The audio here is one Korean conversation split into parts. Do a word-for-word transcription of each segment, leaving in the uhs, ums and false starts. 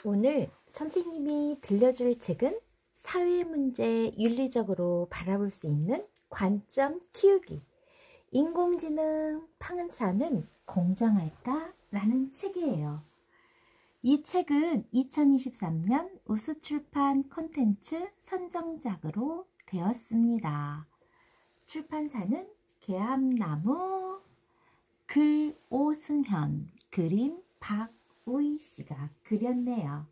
오늘 선생님이 들려줄 책은 사회문제 윤리적으로 바라볼 수 있는 관점 키우기, 인공지능 판사는 공정할까? 라는 책이에요. 이 책은 이천이십삼 년 우수출판 콘텐츠 선정작으로 되었습니다. 출판사는 계암나무, 글 오승현, 그림 박우희 씨가 그렸네요.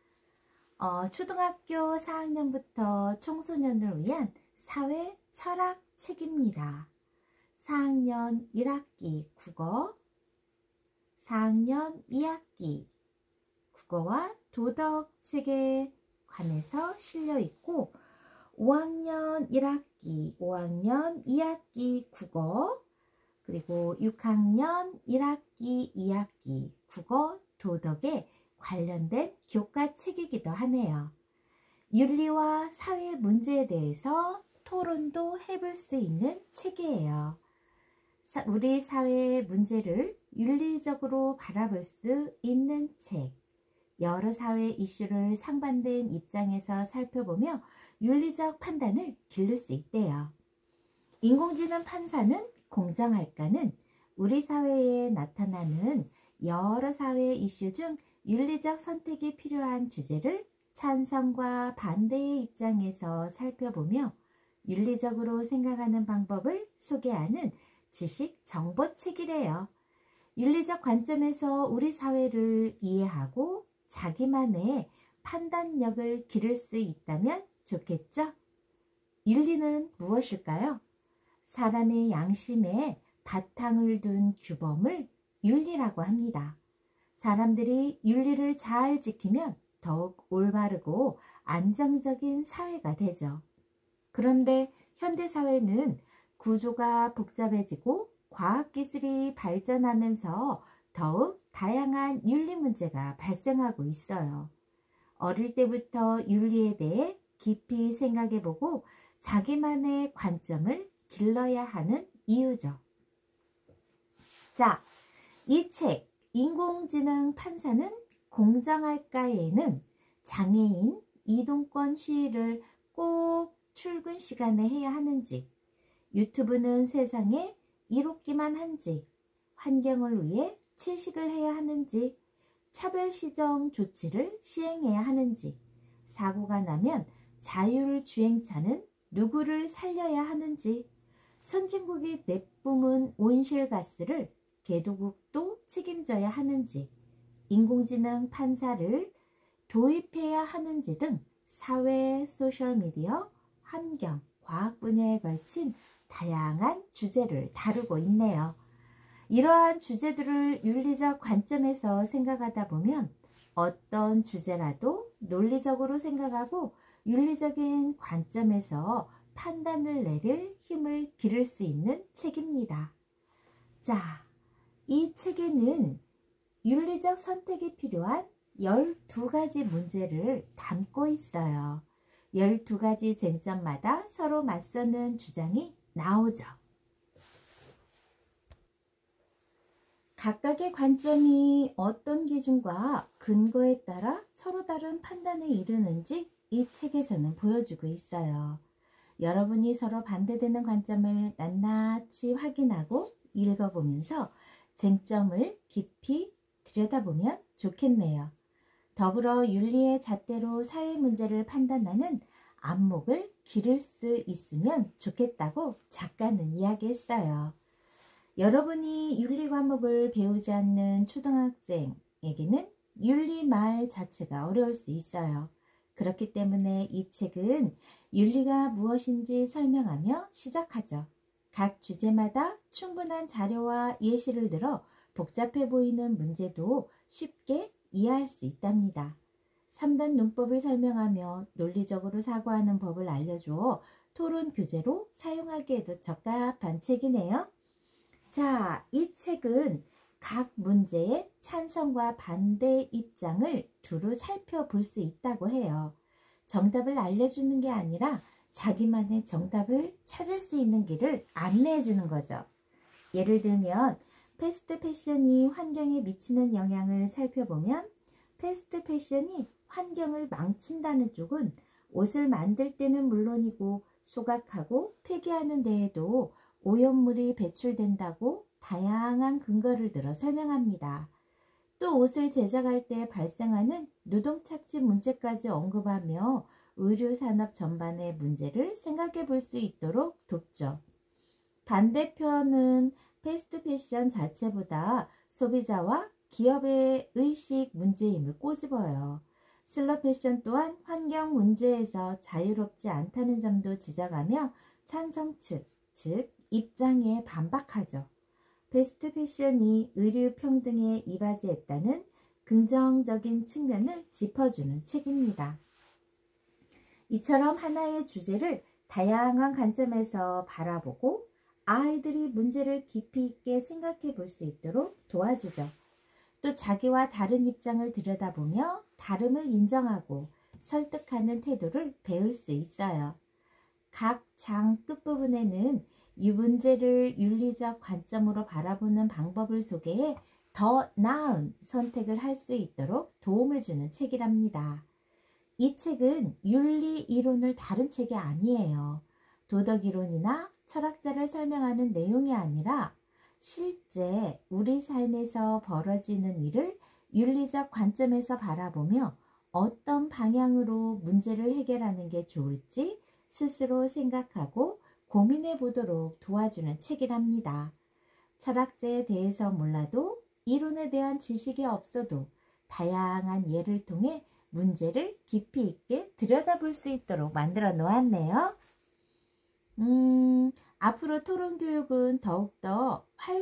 어, 초등학교 사 학년부터 청소년을 위한 사회 철학 책입니다. 사 학년 일 학기 국어, 사 학년 이 학기 국어와 도덕 책에 관해서 실려 있고, 오 학년 일 학기, 오 학년 이 학기 국어, 그리고 육 학년 일 학기, 이 학기 국어, 도덕에 관련된 교과책이기도 하네요. 윤리와 사회 문제에 대해서 토론도 해볼 수 있는 책이에요. 사, 우리 사회의 문제를 윤리적으로 바라볼 수 있는 책. 여러 사회 이슈를 상반된 입장에서 살펴보며 윤리적 판단을 기를 수 있대요. 인공지능 판사는 공정할까는 우리 사회에 나타나는 여러 사회 이슈 중 윤리적 선택이 필요한 주제를 찬성과 반대의 입장에서 살펴보며 윤리적으로 생각하는 방법을 소개하는 지식 정보책이래요. 윤리적 관점에서 우리 사회를 이해하고 자기만의 판단력을 기를 수 있다면 좋겠죠? 윤리는 무엇일까요? 사람의 양심에 바탕을 둔 규범을 윤리라고 합니다. 사람들이 윤리를 잘 지키면 더욱 올바르고 안정적인 사회가 되죠. 그런데 현대사회는 구조가 복잡해지고 과학기술이 발전하면서 더욱 다양한 윤리 문제가 발생하고 있어요. 어릴 때부터 윤리에 대해 깊이 생각해보고 자기만의 관점을 길러야 하는 이유죠. 자, 이 책 인공지능 판사는 공정할까에는 장애인 이동권 시위를 꼭 출근 시간에 해야 하는지, 유튜브는 세상에 이롭기만 한지, 환경을 위해 채식을 해야 하는지, 차별시정 조치를 시행해야 하는지, 사고가 나면 자율주행차는 누구를 살려야 하는지, 선진국이 내뿜은 온실가스를 개도국도 책임져야 하는지, 인공지능 판사를 도입해야 하는지 등 사회, 소셜미디어, 환경, 과학 분야에 걸친 다양한 주제를 다루고 있네요. 이러한 주제들을 윤리적 관점에서 생각하다 보면 어떤 주제라도 논리적으로 생각하고 윤리적인 관점에서 판단을 내릴 힘을 기를 수 있는 책입니다. 자, 이 책에는 윤리적 선택이 필요한 열두 가지 문제를 담고 있어요. 열두 가지 쟁점마다 서로 맞서는 주장이 나오죠. 각각의 관점이 어떤 기준과 근거에 따라 서로 다른 판단에 이르는지 이 책에서는 보여주고 있어요. 여러분이 서로 반대되는 관점을 낱낱이 확인하고 읽어보면서 쟁점을 깊이 들여다보면 좋겠네요. 더불어 윤리의 잣대로 사회 문제를 판단하는 안목을 기를 수 있으면 좋겠다고 작가는 이야기했어요. 여러분이 윤리 과목을 배우지 않는 초등학생에게는 윤리 말 자체가 어려울 수 있어요. 그렇기 때문에 이 책은 윤리가 무엇인지 설명하며 시작하죠. 각 주제마다 충분한 자료와 예시를 들어 복잡해 보이는 문제도 쉽게 이해할 수 있답니다. 삼 단 논법을 설명하며 논리적으로 사고하는 법을 알려주어 토론 교재로 사용하기에도 적합한 책이네요. 자, 이 책은 각 문제의 찬성과 반대 입장을 두루 살펴볼 수 있다고 해요. 정답을 알려주는 게 아니라 자기만의 정답을 찾을 수 있는 길을 안내해 주는 거죠. 예를 들면 패스트 패션이 환경에 미치는 영향을 살펴보면 패스트 패션이 환경을 망친다는 쪽은 옷을 만들 때는 물론이고 소각하고 폐기하는 데에도 오염물이 배출된다고 다양한 근거를 들어 설명합니다. 또 옷을 제작할 때 발생하는 노동착취 문제까지 언급하며 의류산업 전반의 문제를 생각해 볼 수 있도록 돕죠. 반대편은 패스트 패션 자체보다 소비자와 기업의 의식 문제임을 꼬집어요. 슬러 패션 또한 환경 문제에서 자유롭지 않다는 점도 지적하며 찬성 측, 즉 입장에 반박하죠. 패스트 패션이 의류 평등에 이바지했다는 긍정적인 측면을 짚어주는 책입니다. 이처럼 하나의 주제를 다양한 관점에서 바라보고 아이들이 문제를 깊이 있게 생각해 볼 수 있도록 도와주죠. 또 자기와 다른 입장을 들여다보며 다름을 인정하고 설득하는 태도를 배울 수 있어요. 각 장 끝부분에는 이 문제를 윤리적 관점으로 바라보는 방법을 소개해 더 나은 선택을 할 수 있도록 도움을 주는 책이랍니다. 이 책은 윤리 이론을 다룬 책이 아니에요. 도덕 이론이나 철학자를 설명하는 내용이 아니라 실제 우리 삶에서 벌어지는 일을 윤리적 관점에서 바라보며 어떤 방향으로 문제를 해결하는 게 좋을지 스스로 생각하고 고민해 보도록 도와주는 책이랍니다. 철학자에 대해서 몰라도 이론에 대한 지식이 없어도 다양한 예를 통해 문제를 깊이 있게 들여다볼 수 있도록 만들어 놓았네요. 음, 앞으로 토론교육은 더욱더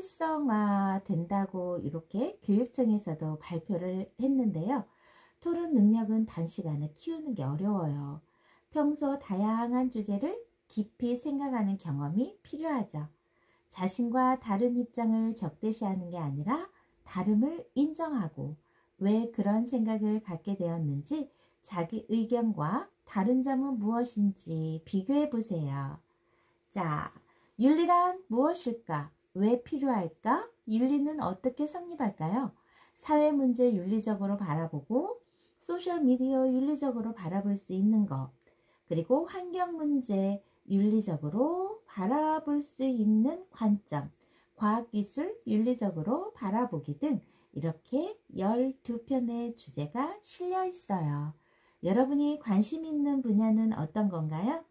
활성화된다고 이렇게 교육청에서도 발표를 했는데요. 토론 능력은 단시간에 키우는 게 어려워요. 평소 다양한 주제를 깊이 생각하는 경험이 필요하죠. 자신과 다른 입장을 적대시하는 게 아니라 다름을 인정하고 왜 그런 생각을 갖게 되었는지 자기 의견과 다른 점은 무엇인지 비교해 보세요. 자, 윤리란 무엇일까? 왜 필요할까? 윤리는 어떻게 성립할까요? 사회 문제 윤리적으로 바라보고 소셜미디어 윤리적으로 바라볼 수 있는 것, 그리고 환경 문제 윤리적으로 바라볼 수 있는 관점, 과학기술 윤리적으로 바라보기 등 이렇게 열두 편의 주제가 실려 있어요. 여러분이 관심 있는 분야는 어떤 건가요?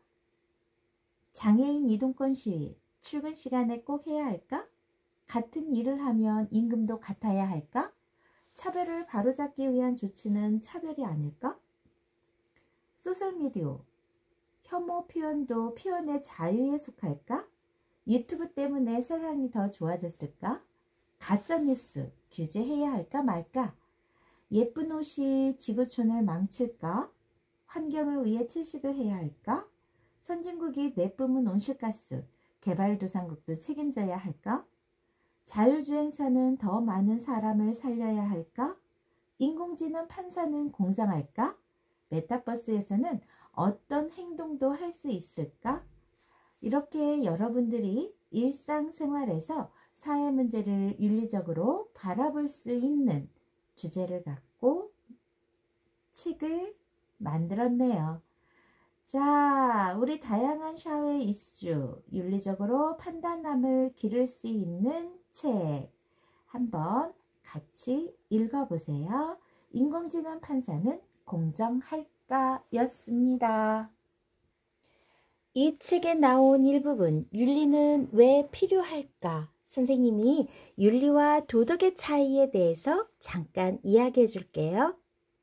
장애인 이동권 시위, 출근 시간에 꼭 해야 할까? 같은 일을 하면 임금도 같아야 할까? 차별을 바로잡기 위한 조치는 차별이 아닐까? 소셜미디어, 혐오 표현도 표현의 자유에 속할까? 유튜브 때문에 세상이 더 좋아졌을까? 가짜뉴스 규제해야 할까 말까? 예쁜 옷이 지구촌을 망칠까? 환경을 위해 채식을 해야 할까? 선진국이 내뿜은 온실가스, 개발도상국도 책임져야 할까? 자율주행차는 더 많은 사람을 살려야 할까? 인공지능 판사는 공정할까? 메타버스에서는 어떤 행동도 할 수 있을까? 이렇게 여러분들이 일상생활에서 사회 문제를 윤리적으로 바라볼 수 있는 주제를 갖고 책을 만들었네요. 자, 우리 다양한 사회 이슈, 윤리적으로 판단함을 기를 수 있는 책 한번 같이 읽어보세요. 인공지능 판사는 공정할까? 였습니다. 이 책에 나온 일부분, 윤리는 왜 필요할까? 선생님이 윤리와 도덕의 차이에 대해서 잠깐 이야기해 줄게요.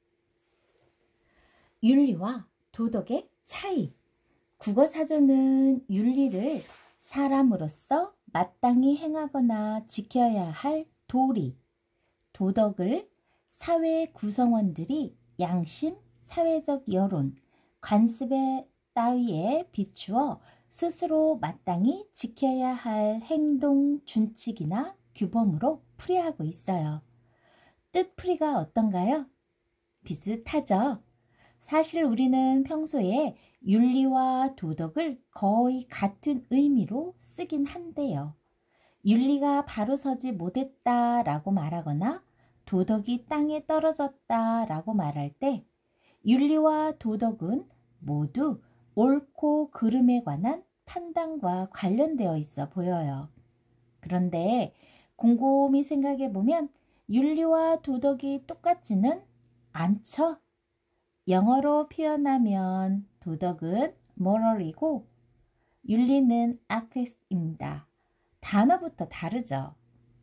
윤리와 도덕의 차이. 국어사전은 윤리를 사람으로서 마땅히 행하거나 지켜야 할 도리, 도덕을 사회 구성원들이 양심, 사회적 여론, 관습에 따위에 비추어 스스로 마땅히 지켜야 할 행동 준칙이나 규범으로 풀이하고 있어요. 뜻풀이가 어떤가요? 비슷하죠? 사실 우리는 평소에 윤리와 도덕을 거의 같은 의미로 쓰긴 한데요. 윤리가 바로 서지 못했다라고 말하거나 도덕이 땅에 떨어졌다 라고 말할 때 윤리와 도덕은 모두 옳고 그름에 관한 판단과 관련되어 있어 보여요. 그런데 곰곰이 생각해 보면 윤리와 도덕이 똑같지는 않죠. 영어로 표현하면 도덕은 moral이고 윤리는 ethic입니다. 단어부터 다르죠.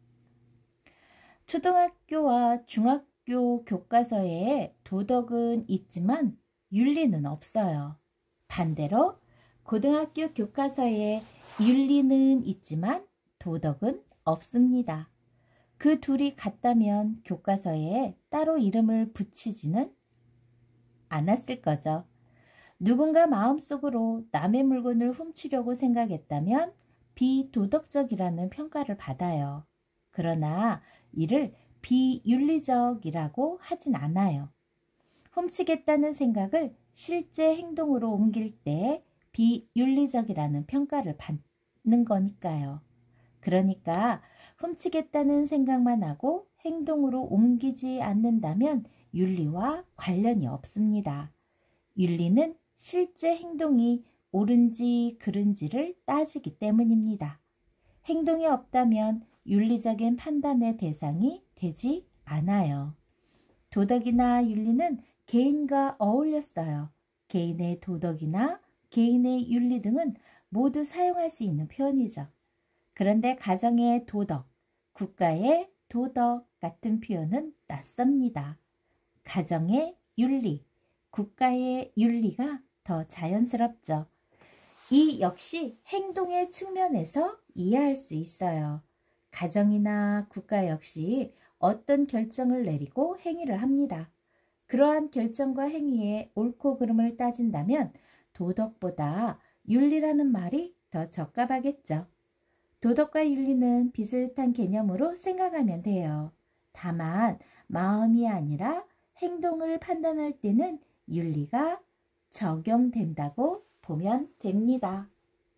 초등학교와 중학교 교과서에 도덕은 있지만 윤리는 없어요. 반대로 고등학교 교과서에 윤리는 있지만 도덕은 없습니다. 그 둘이 같다면 교과서에 따로 이름을 붙이지는 않았을 거죠. 누군가 마음속으로 남의 물건을 훔치려고 생각했다면 비도덕적이라는 평가를 받아요. 그러나 이를 비윤리적이라고 하진 않아요. 훔치겠다는 생각을 실제 행동으로 옮길 때 비윤리적이라는 평가를 받는 거니까요. 그러니까 훔치겠다는 생각만 하고 행동으로 옮기지 않는다면 윤리와 관련이 없습니다. 윤리는 실제 행동이 옳은지 그른지를 따지기 때문입니다. 행동이 없다면 윤리적인 판단의 대상이 되지 않아요. 도덕이나 윤리는 개인과 어울렸어요. 개인의 도덕이나 개인의 윤리 등은 모두 사용할 수 있는 표현이죠. 그런데 가정의 도덕, 국가의 도덕 같은 표현은 낯섭니다. 가정의 윤리, 국가의 윤리가 더 자연스럽죠. 이 역시 행동의 측면에서 이해할 수 있어요. 가정이나 국가 역시 어떤 결정을 내리고 행위를 합니다. 그러한 결정과 행위의 옳고 그름을 따진다면 도덕보다 윤리라는 말이 더 적합하겠죠. 도덕과 윤리는 비슷한 개념으로 생각하면 돼요. 다만 마음이 아니라 행동을 판단할 때는 윤리가 적용된다고 보면 됩니다.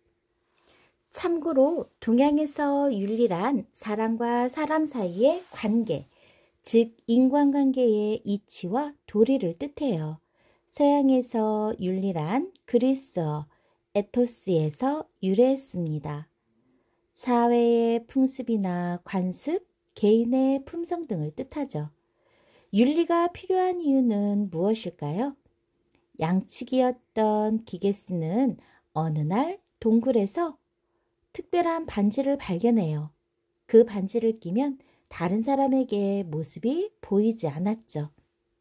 참고로 동양에서 윤리란 사람과 사람 사이의 관계, 즉 인간관계의 이치와 도리를 뜻해요. 서양에서 윤리란 그리스어 에토스에서 유래했습니다. 사회의 풍습이나 관습, 개인의 품성 등을 뜻하죠. 윤리가 필요한 이유는 무엇일까요? 양치기였던 기게스는 어느 날 동굴에서 특별한 반지를 발견해요. 그 반지를 끼면 다른 사람에게 모습이 보이지 않았죠.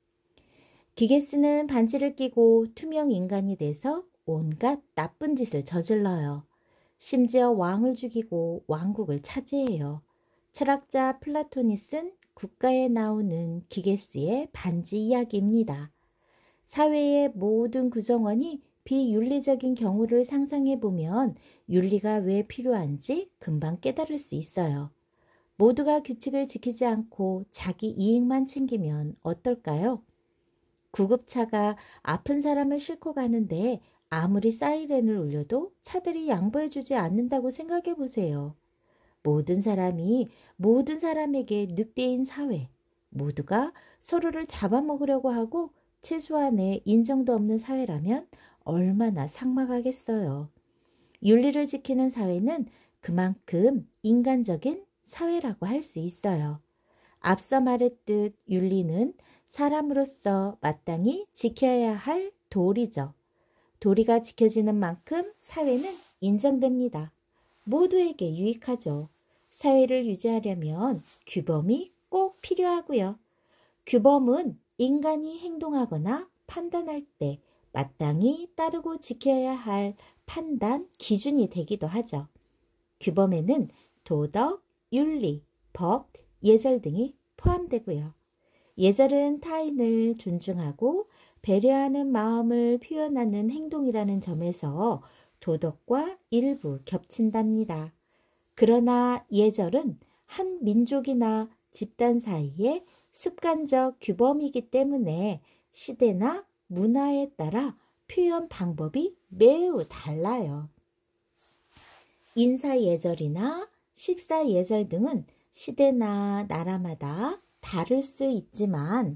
기게스는 반지를 끼고 투명 인간이 돼서 온갖 나쁜 짓을 저질러요. 심지어 왕을 죽이고 왕국을 차지해요. 철학자 플라톤이 쓴 국가에 나오는 기게스의 반지 이야기입니다. 사회의 모든 구성원이 비윤리적인 경우를 상상해보면 윤리가 왜 필요한지 금방 깨달을 수 있어요. 모두가 규칙을 지키지 않고 자기 이익만 챙기면 어떨까요? 구급차가 아픈 사람을 싣고 가는데 아무리 사이렌을 울려도 차들이 양보해주지 않는다고 생각해보세요. 모든 사람이 모든 사람에게 늑대인 사회, 모두가 서로를 잡아먹으려고 하고 최소한의 인정도 없는 사회라면 얼마나 삭막하겠어요. 윤리를 지키는 사회는 그만큼 인간적인 사회라고 할 수 있어요. 앞서 말했듯 윤리는 사람으로서 마땅히 지켜야 할 도리죠. 도리가 지켜지는 만큼 사회는 인정됩니다. 모두에게 유익하죠. 사회를 유지하려면 규범이 꼭 필요하고요. 규범은 인간이 행동하거나 판단할 때 마땅히 따르고 지켜야 할 판단 기준이 되기도 하죠. 규범에는 도덕, 윤리, 법, 예절 등이 포함되고요. 예절은 타인을 존중하고 배려하는 마음을 표현하는 행동이라는 점에서 도덕과 일부 겹친답니다. 그러나 예절은 한 민족이나 집단 사이의 습관적 규범이기 때문에 시대나 문화에 따라 표현 방법이 매우 달라요. 인사 예절이나 식사 예절 등은 시대나 나라마다 다를 수 있지만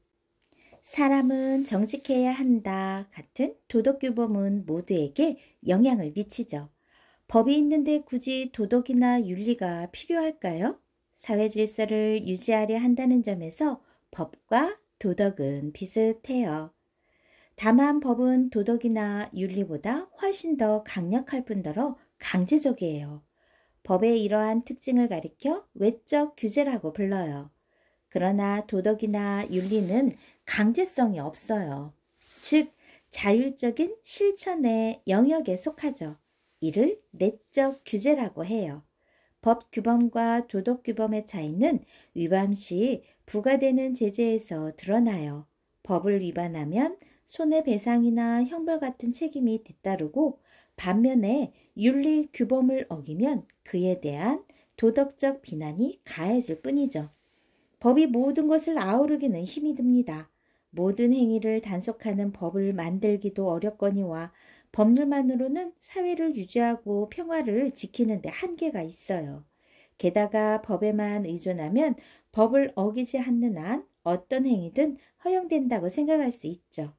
사람은 정직해야 한다 같은 도덕규범은 모두에게 영향을 미치죠. 법이 있는데 굳이 도덕이나 윤리가 필요할까요? 사회 질서를 유지하려 한다는 점에서 법과 도덕은 비슷해요. 다만 법은 도덕이나 윤리보다 훨씬 더 강력할 뿐더러 강제적이에요. 법의 이러한 특징을 가리켜 외적 규제라고 불러요. 그러나 도덕이나 윤리는 강제성이 없어요. 즉, 자율적인 실천의 영역에 속하죠. 이를 내적 규제라고 해요. 법 규범과 도덕 규범의 차이는 위반 시 부과되는 제재에서 드러나요. 법을 위반하면 손해배상이나 형벌 같은 책임이 뒤따르고 반면에 윤리 규범을 어기면 그에 대한 도덕적 비난이 가해질 뿐이죠. 법이 모든 것을 아우르기는 힘이 듭니다. 모든 행위를 단속하는 법을 만들기도 어렵거니와 법률만으로는 사회를 유지하고 평화를 지키는 데 한계가 있어요. 게다가 법에만 의존하면 법을 어기지 않는 한 어떤 행위든 허용된다고 생각할 수 있죠.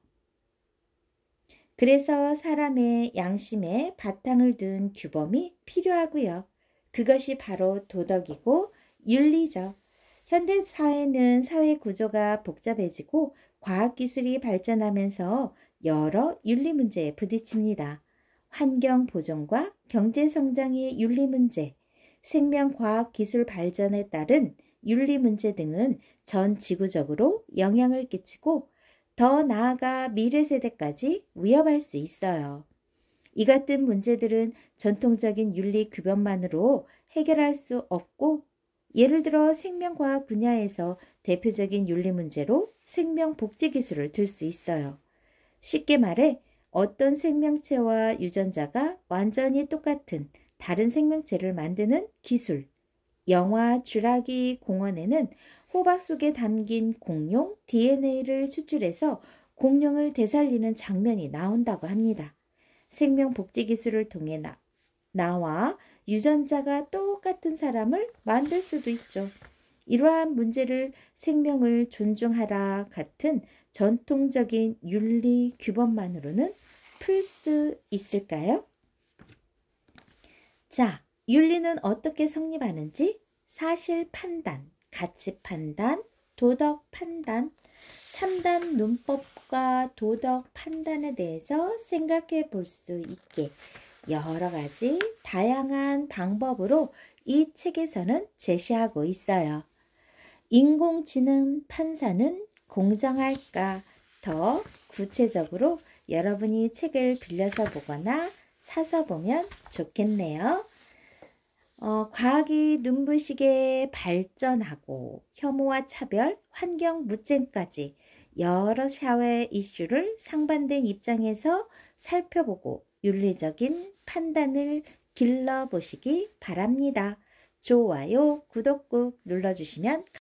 그래서 사람의 양심에 바탕을 둔 규범이 필요하고요. 그것이 바로 도덕이고 윤리죠. 현대 사회는 사회 구조가 복잡해지고 과학기술이 발전하면서 여러 윤리 문제에 부딪힙니다. 환경 보존과 경제 성장의 윤리 문제, 생명과학 기술 발전에 따른 윤리 문제 등은 전 지구적으로 영향을 끼치고 더 나아가 미래 세대까지 위협할 수 있어요. 이 같은 문제들은 전통적인 윤리 규범만으로 해결할 수 없고 예를 들어 생명과학 분야에서 대표적인 윤리 문제로 생명복지 기술을 들 수 있어요. 쉽게 말해 어떤 생명체와 유전자가 완전히 똑같은 다른 생명체를 만드는 기술. 영화 쥐라기 공원에는 호박 속에 담긴 공룡 디엔에이를 추출해서 공룡을 되살리는 장면이 나온다고 합니다. 생명복지 기술을 통해 나, 나와 유전자가 똑같은 사람을 만들 수도 있죠. 이러한 문제를 생명을 존중하라 같은 전통적인 윤리 규범만으로는 풀 수 있을까요? 자, 윤리는 어떻게 성립하는지 사실 판단, 가치 판단, 도덕 판단, 삼 단 논법과 도덕 판단에 대해서 생각해 볼 수 있게 여러 가지 다양한 방법으로 이 책에서는 제시하고 있어요. 인공지능 판사는 공정할까? 더 구체적으로 여러분이 책을 빌려서 보거나 사서 보면 좋겠네요. 어, 과학이 눈부시게 발전하고 혐오와 차별, 환경 무쟁까지 여러 사회 이슈를 상반된 입장에서 살펴보고 윤리적인 판단을 길러보시기 바랍니다. 좋아요, 구독 꾹 눌러주시면